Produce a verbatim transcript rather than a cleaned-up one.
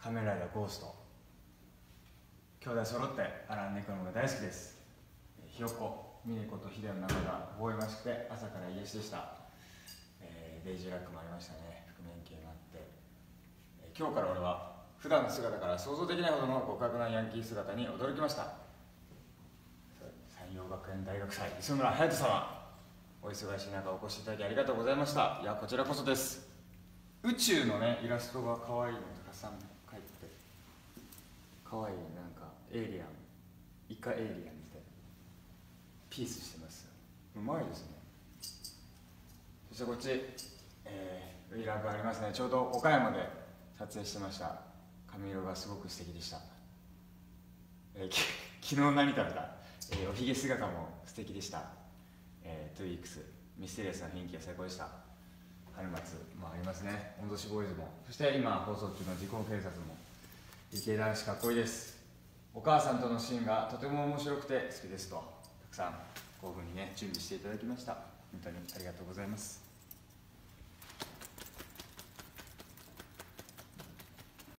仮面ライダーゴースト、兄弟揃ってアラン・ネクロムが大好きです。ひよこ、ミネコとヒデの仲が微笑ましくて朝から癒しでした。えー、デイジーラックもありましたね。覆面系があって、えー、今日から俺は普段の姿から想像できないほどの極悪なヤンキー姿に驚きました。山陽学園大学祭磯村隼人様、お忙しい中お越しいただきありがとうございました。いや、こちらこそです。宇宙のねイラストが可愛いのたくさん描いてて、可愛いなんかエイリアン、イカエイリアンみたいなピースしてます。うまいですね。そしてこっち、えー、ウイラークありますね。ちょうど岡山で撮影してました。髪色がすごく素敵でした。えー、昨日何食べた、えー、おひげ姿も素敵でした。えー、トゥイークスミステリアスな雰囲気が最高でした。春松もありますね。温度志ボーイズも、そして今放送中の時効警察も。理系男子かっこいいです。お母さんとのシーンがとても面白くて好きですと、たくさんこういうふうにね準備していただきました。本当にありがとうございます。